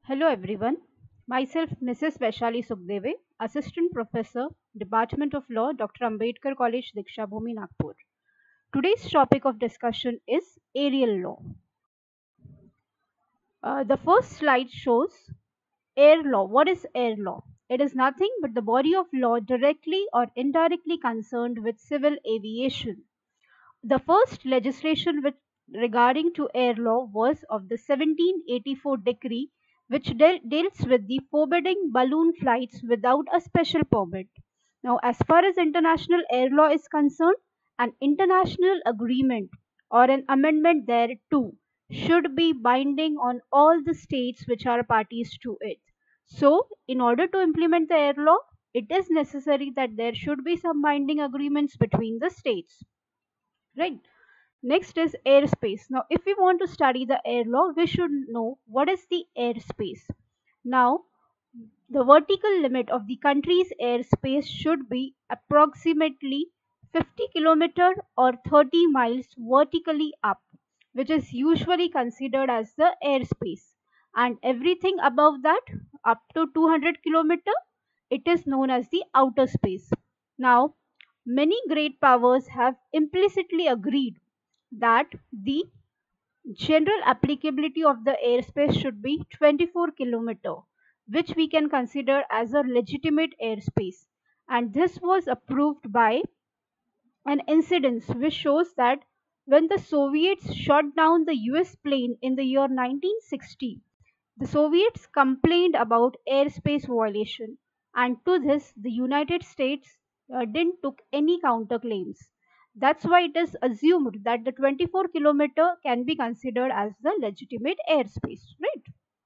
Hello everyone. Myself Mrs. Vaishali Sukhdeve, Assistant Professor, Department of Law, Dr. Ambedkar College, Diksha Bhumi, Nagpur. Today's topic of discussion is aerial law. The first slide shows air law. What is air law? It is nothing but the body of law directly or indirectly concerned with civil aviation. The first legislation regarding to air law was of the 1784 decree, which deals with the forbidding balloon flights without a special permit. Now, as far as international air law is concerned, an international agreement or an amendment thereto should be binding on all the states which are parties to it. So, in order to implement the air law, it is necessary that there should be some binding agreements between the states. Right. Next is airspace. Now, if we want to study the air law, we should know what is the airspace. Now, the vertical limit of the country's airspace should be approximately 50 km or 30 miles vertically up, which is usually considered as the airspace. And everything above that, up to 200 km, it is known as the outer space. Now, many great powers have implicitly agreed that the general applicability of the airspace should be 24 kilometer, which we can consider as a legitimate airspace. And this was approved by an incident which shows that when the Soviets shot down the US plane in the year 1960, the Soviets complained about airspace violation, and to this the United States didn't took any counterclaims. That's why it is assumed that the 24-kilometer can be considered as the legitimate airspace, right?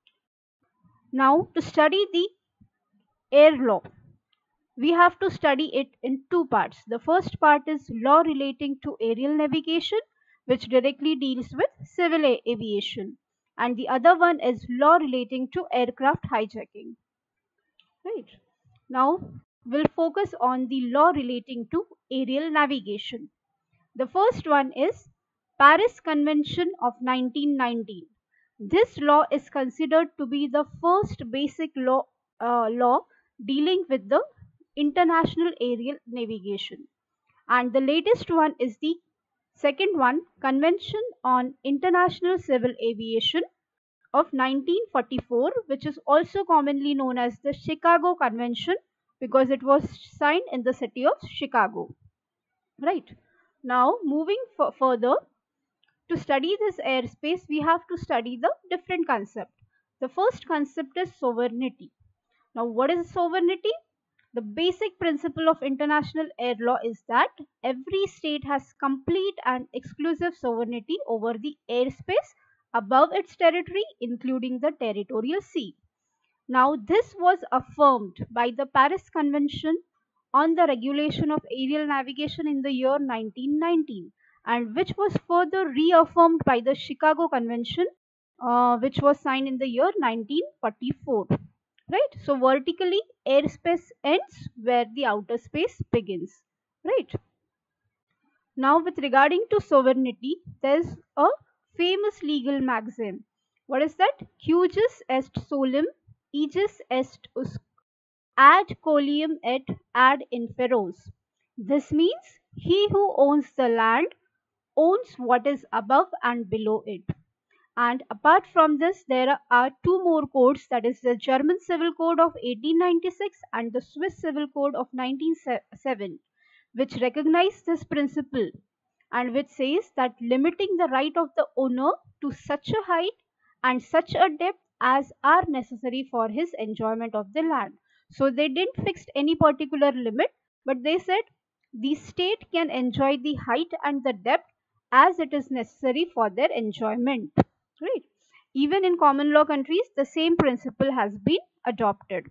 Now, to study the air law, we have to study it in two parts. The first part is law relating to aerial navigation, which directly deals with civil aviation, and the other one is law relating to aircraft hijacking. Right. Now we'll focus on the law relating to aerial navigation. The first one is Paris Convention of 1919. This law is considered to be the first basic law dealing with the international aerial navigation. And the latest one is the second one, Convention on International Civil Aviation of 1944, which is also commonly known as the Chicago Convention because it was signed in the city of Chicago. Right. Now, moving further, to study this airspace, we have to study the different concept. The first concept is sovereignty. Now, what is sovereignty? The basic principle of international air law is that every state has complete and exclusive sovereignty over the airspace above its territory, including the territorial sea. Now, this was affirmed by the Paris Convention on the Regulation of Aerial Navigation in the year 1919, and which was further reaffirmed by the Chicago Convention, which was signed in the year 1944. Right? So, vertically, airspace ends where the outer space begins. Right? Now, with regarding to sovereignty, there's a famous legal maxim. What is that? Cujus est solem, aegis est usque, ad coelum et ad inferos. This means he who owns the land owns what is above and below it. And apart from this, there are two more codes, that is the German Civil Code of 1896 and the Swiss Civil Code of 1907, which recognize this principle and which says that limiting the right of the owner to such a height and such a depth as are necessary for his enjoyment of the land. So they didn't fix any particular limit, but they said the state can enjoy the height and the depth as it is necessary for their enjoyment. Right? Even in common law countries, the same principle has been adopted.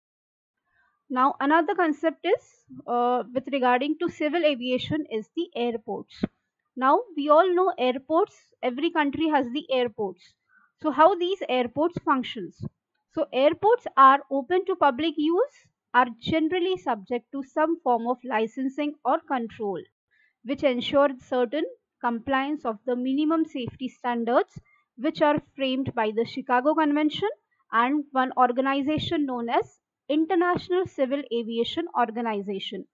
Now, another concept is with regarding to civil aviation is the airports. Now, we all know airports. Every country has the airports. So, how these airports functions? So, airports are open to public use, are generally subject to some form of licensing or control, which ensure certain compliance of the minimum safety standards which are framed by the Chicago Convention and one organization known as International Civil Aviation Organization,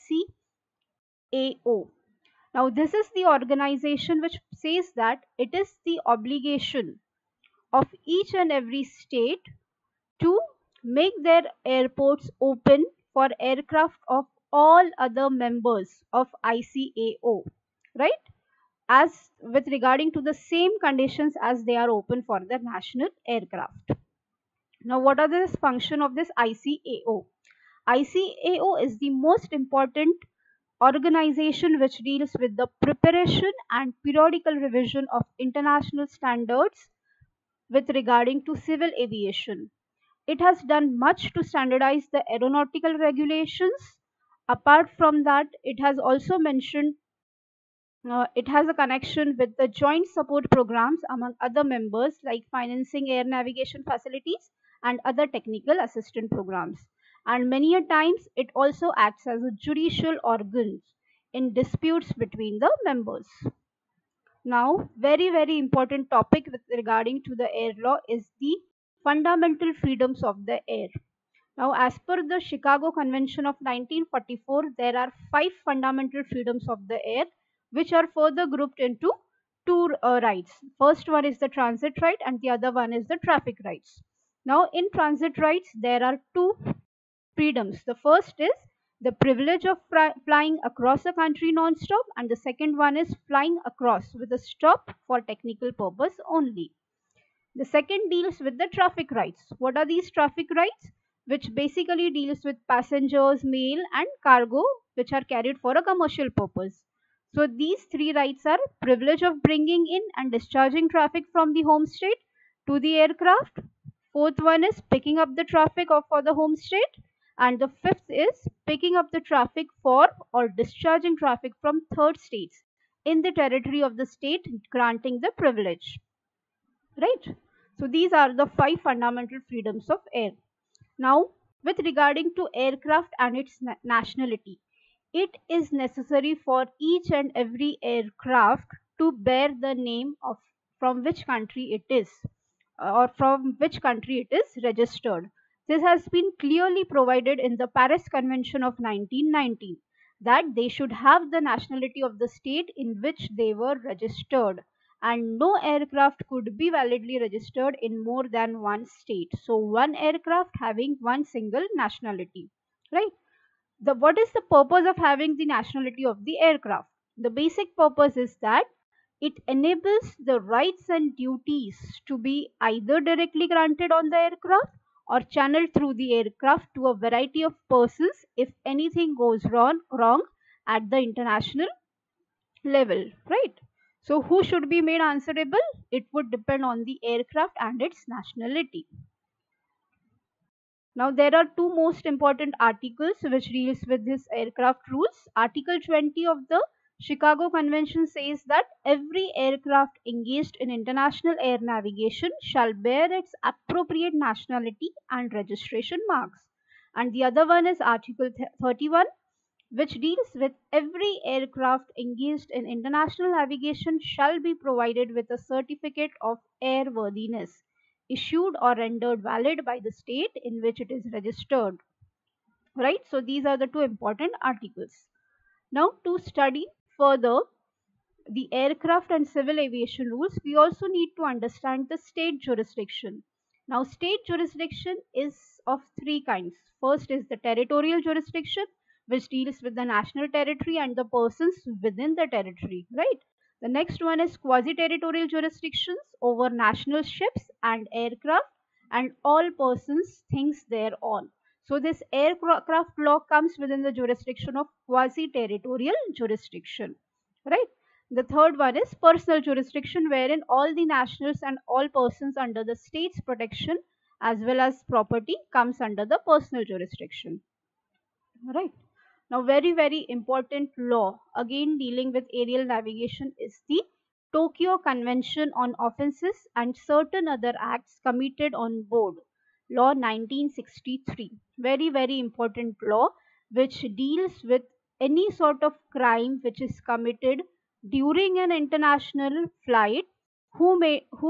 ICAO. Now, this is the organization which says that it is the obligation of each and every state to make their airports open for aircraft of all other members of ICAO, right? As with regarding to the same conditions as they are open for the national aircraft. Now, what are the function of this ICAO? ICAO is the most important organization which deals with the preparation and periodical revision of international standards with regarding to civil aviation. It has done much to standardize the aeronautical regulations. Apart from that, it has also mentioned it has a connection with the joint support programs among other members like financing air navigation facilities and other technical assistance programs. And many a times it also acts as a judicial organ in disputes between the members. Now, very important topic with regarding to the air law is the fundamental freedoms of the air. Now, as per the Chicago Convention of 1944, there are 5 fundamental freedoms of the air, which are further grouped into two rights. First one is the transit right, and the other one is the traffic rights. Now, in transit rights, there are two freedoms. The first is the privilege of flying across a country non-stop, and the second one is flying across with a stop for technical purpose only. The second deals with the traffic rights. What are these traffic rights? Which basically deals with passengers, mail and cargo which are carried for a commercial purpose. So these 3 rights are privilege of bringing in and discharging traffic from the home state to the aircraft. Fourth one is picking up the traffic for the home state. And the fifth is picking up the traffic for or discharging traffic from third states in the territory of the state granting the privilege. Right? So these are the 5 fundamental freedoms of air. Now, with regarding to aircraft and its nationality, it is necessary for each and every aircraft to bear the name of from which country it is or from which country it is registered. This has been clearly provided in the Paris Convention of 1990 that they should have the nationality of the state in which they were registered, and no aircraft could be validly registered in more than one state. So one aircraft having one single nationality, right? What is the purpose of having the nationality of the aircraft? The basic purpose is that it enables the rights and duties to be either directly granted on the aircraft or channeled through the aircraft to a variety of persons if anything goes wrong at the international level, right? So who should be made answerable? It would depend on the aircraft and its nationality. Now there are two most important articles which deals with this aircraft rules. Article 20 of the Chicago Convention says that every aircraft engaged in international air navigation shall bear its appropriate nationality and registration marks. And the other one is Article 31, which deals with every aircraft engaged in international navigation shall be provided with a certificate of airworthiness issued or rendered valid by the state in which it is registered. Right? So these are the two important articles. Now to study further the aircraft and civil aviation rules, we also need to understand the state jurisdiction. Now state jurisdiction is of 3 kinds. First is the territorial jurisdiction, which deals with the national territory and the persons within the territory, right? The next one is quasi-territorial jurisdictions over national ships and aircraft and all persons, things thereon. So this aircraft law comes within the jurisdiction of quasi-territorial jurisdiction, right? The third one is personal jurisdiction, wherein all the nationals and all persons under the state's protection as well as property comes under the personal jurisdiction, right? Now very important law again dealing with aerial navigation is the Tokyo Convention on Offenses and Certain Other Acts Committed on Board, Law 1963. Very important law which deals with any sort of crime which is committed during an international flight, who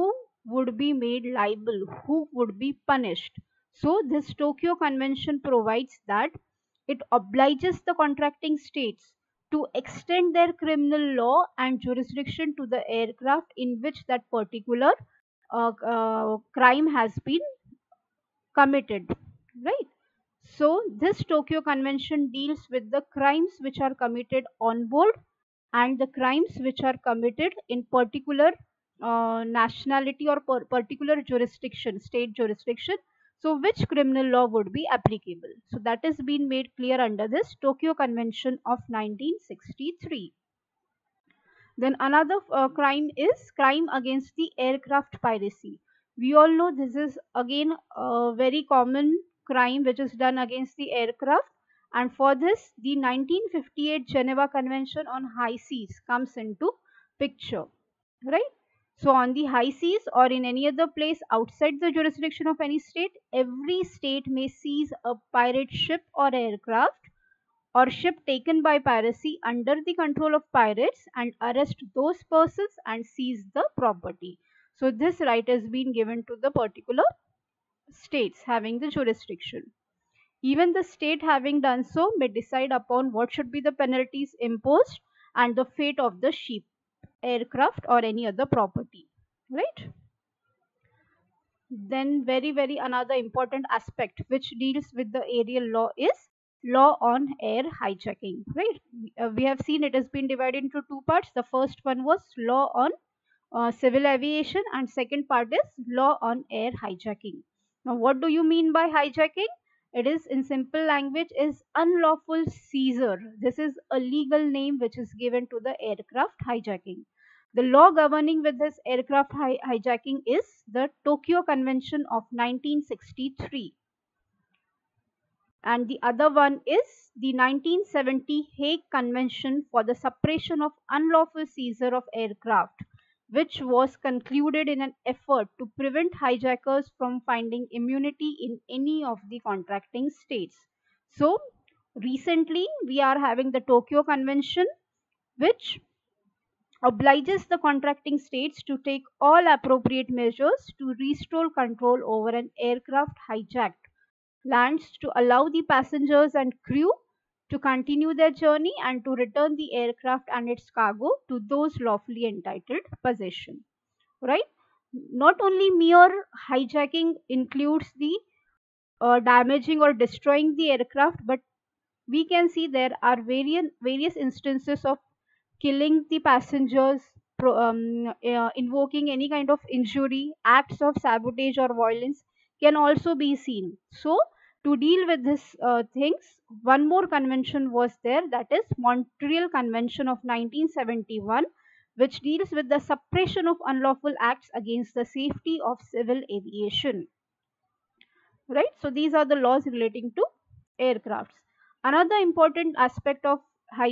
would be made liable, who would be punished. So this Tokyo Convention provides that it obliges the contracting states to extend their criminal law and jurisdiction to the aircraft in which that particular crime has been committed, right? So this Tokyo Convention deals with the crimes which are committed on board and the crimes which are committed in particular nationality or particular jurisdiction, state jurisdiction. So which criminal law would be applicable? So that is being made clear under this Tokyo Convention of 1963. Then another crime is crime against the aircraft piracy. We all know this is again a very common crime which is done against the aircraft, and for this the 1958 Geneva Convention on High Seas comes into picture, right? So on the high seas or in any other place outside the jurisdiction of any state, every state may seize a pirate ship or aircraft or ship taken by piracy under the control of pirates and arrest those persons and seize the property. So this right has been given to the particular states having the jurisdiction. Even the state having done so may decide upon what should be the penalties imposed and the fate of the ship, aircraft or any other property, right? Then very another important aspect which deals with the aerial law is law on air hijacking, right? We have seen it has been divided into two parts. The first one was law on civil aviation and second part is law on air hijacking. Now what do you mean by hijacking? It is in simple language is unlawful seizure. This is a legal name which is given to the aircraft hijacking. The law governing with this aircraft hijacking is the Tokyo Convention of 1963, and the other one is the 1970 Hague Convention for the suppression of unlawful seizure of aircraft, which was concluded in an effort to prevent hijackers from finding immunity in any of the contracting states. So recently we are having the Tokyo Convention, which obliges the contracting states to take all appropriate measures to restore control over an aircraft hijacked lands to allow the passengers and crew to continue their journey and to return the aircraft and its cargo to those lawfully entitled possession, right? Not only mere hijacking includes the damaging or destroying the aircraft, but we can see there are various instances of killing the passengers, invoking any kind of injury, acts of sabotage or violence can also be seen. So, to deal with this things, one more convention was there, that is Montreal Convention of 1971, which deals with the suppression of unlawful acts against the safety of civil aviation. Right? So, these are the laws relating to aircrafts. Another important aspect of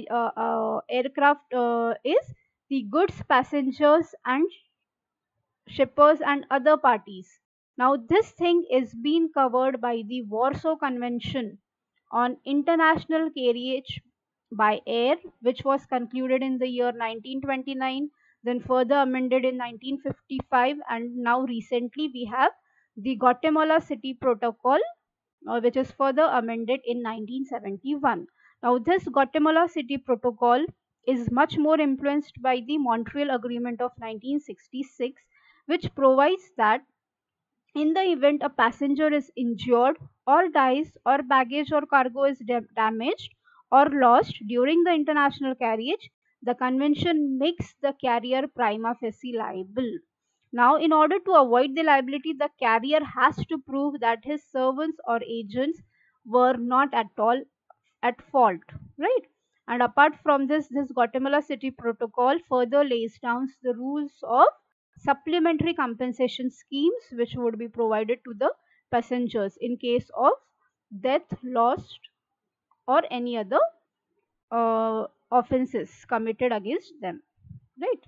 aircraft is the goods, passengers, and shippers and other parties. Now, this thing is being covered by the Warsaw Convention on International Carriage by Air, which was concluded in the year 1929, then further amended in 1955, and now recently we have the Guatemala City Protocol, which is further amended in 1971. Now, this Guatemala City Protocol is much more influenced by the Montreal Agreement of 1966, which provides that in the event a passenger is injured or dies or baggage or cargo is damaged or lost during the international carriage, the convention makes the carrier prima facie liable. Now, in order to avoid the liability, the carrier has to prove that his servants or agents were not at all at fault, right? And apart from this, this Guatemala City Protocol further lays down the rules of supplementary compensation schemes which would be provided to the passengers in case of death, loss, or any other offenses committed against them, right?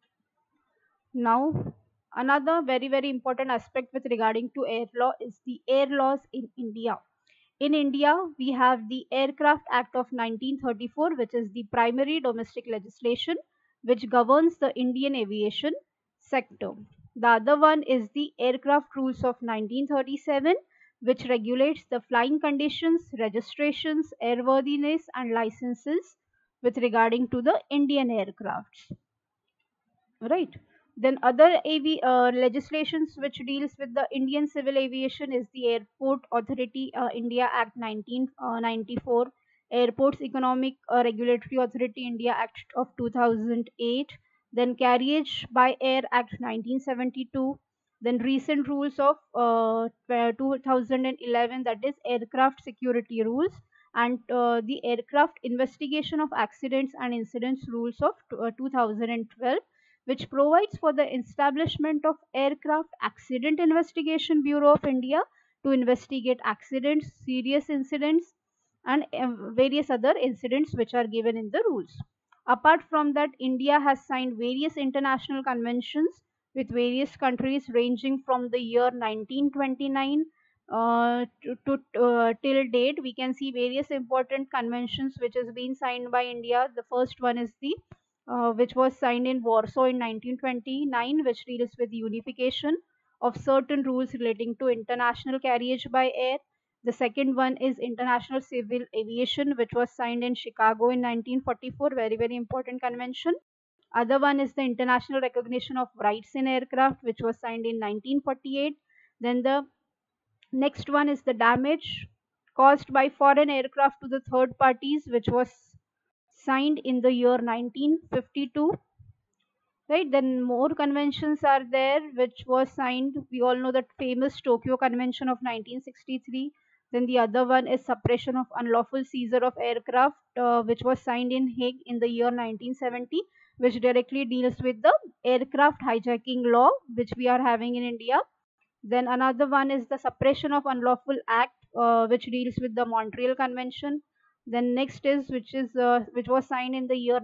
Now, another very important aspect with regarding to air law is the air laws in India. In India, we have the Aircraft Act of 1934, which is the primary domestic legislation which governs the Indian aviation sector. The other one is the Aircraft Rules of 1937, which regulates the flying conditions, registrations, airworthiness and licenses with regarding to the Indian aircrafts. Right. Then other legislations which deals with the Indian civil aviation is the Airport Authority India Act 1994, Airports Economic Regulatory Authority India Act of 2008, then Carriage by Air Act 1972, then recent rules of 2011, that is aircraft security rules, and the aircraft investigation of accidents and incidents rules of 2012, which provides for the establishment of Aircraft Accident Investigation Bureau of India to investigate accidents, serious incidents, and various other incidents which are given in the rules. Apart from that, India has signed various international conventions with various countries ranging from the year 1929 till date. We can see various important conventions which has been signed by India. The first one is the which was signed in Warsaw in 1929, which deals with unification of certain rules relating to international carriage by air. The second one is International Civil Aviation, which was signed in Chicago in 1944, very, very important convention. Other one is the International Recognition of Rights in Aircraft, which was signed in 1948. Then the next one is the damage caused by foreign aircraft to the third parties, which was signed in the year 1952. Right, then more conventions are there which was signed. We all know that famous Tokyo Convention of 1963. Then the other one is suppression of unlawful seizure of aircraft, which was signed in Hague in the year 1970, which directly deals with the aircraft hijacking law which we are having in India. Then another one is the suppression of unlawful act, which deals with the Montreal Convention. Then next is which was signed in the year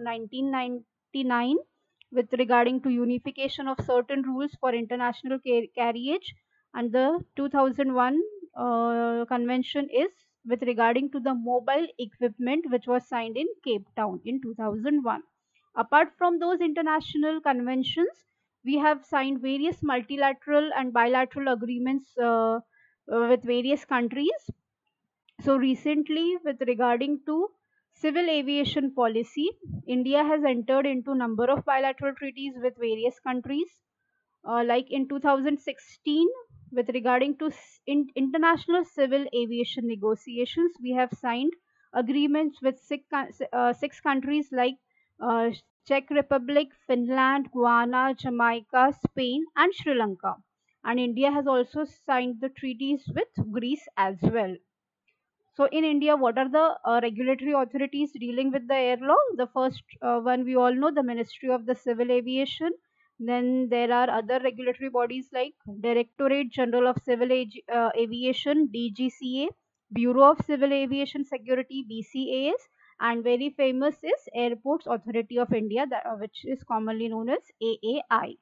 1999 with regarding to unification of certain rules for international carriage, and the 2001 convention is with regarding to the mobile equipment, which was signed in Cape Town in 2001. Apart from those international conventions, we have signed various multilateral and bilateral agreements with various countries. So recently, with regarding to civil aviation policy, India has entered into number of bilateral treaties with various countries. Like in 2016, with regarding to international civil aviation negotiations, we have signed agreements with six countries like uh, Czech Republic, Finland, Guyana, Jamaica, Spain, and Sri Lanka. And India has also signed the treaties with Greece as well. So in India, what are the regulatory authorities dealing with the air law? The first one we all know, the Ministry of the Civil Aviation. Then there are other regulatory bodies like Directorate General of Civil Aviation, DGCA, Bureau of Civil Aviation Security, BCAS, and very famous is Airports Authority of India, which is commonly known as AAI.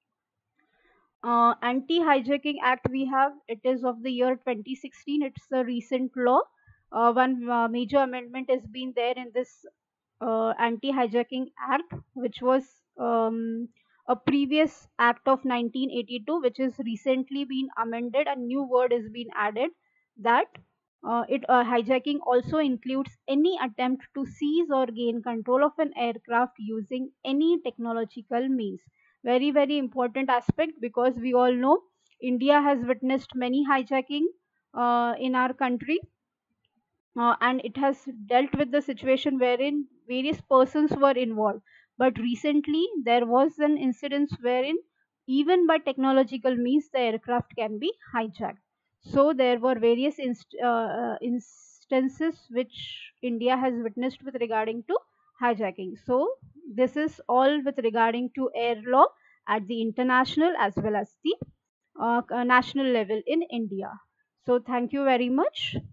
Anti-hijacking act we have, it is of the year 2016. It's a recent law. One major amendment has been there in this anti-hijacking act, which was a previous act of 1982, which is recently been amended. A new word has been added, that hijacking also includes any attempt to seize or gain control of an aircraft using any technological means. Very, very important aspect, because we all know India has witnessed many hijacking in our country, and it has dealt with the situation wherein various persons were involved. But recently there was an incident wherein even by technological means the aircraft can be hijacked. So there were various instances which India has witnessed with regarding to hijacking. So this is all with regarding to air law at the international as well as the national level in India. So thank you very much.